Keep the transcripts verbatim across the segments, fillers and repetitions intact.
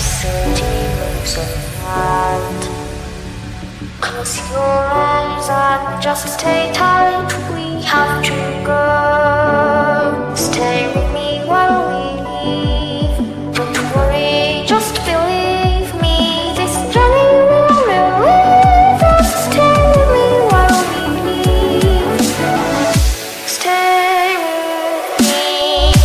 city moves around. Close your eyes and just stay tight. We have to go. Stay with me while we leave. Don't worry, just believe me. This journey will relieve us. Stay with me while we leave. Stay with me.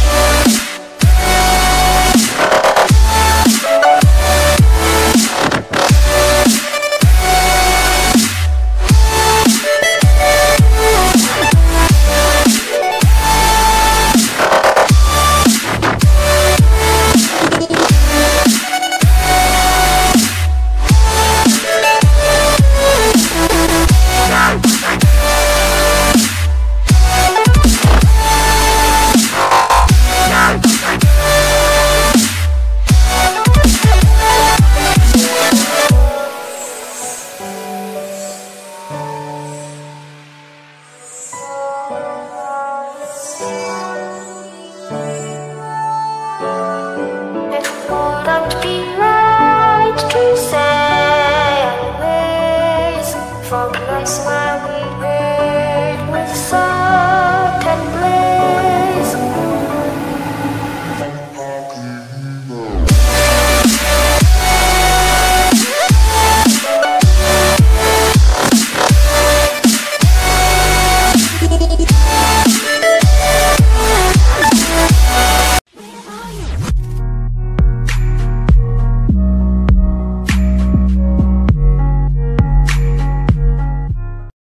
Yeah.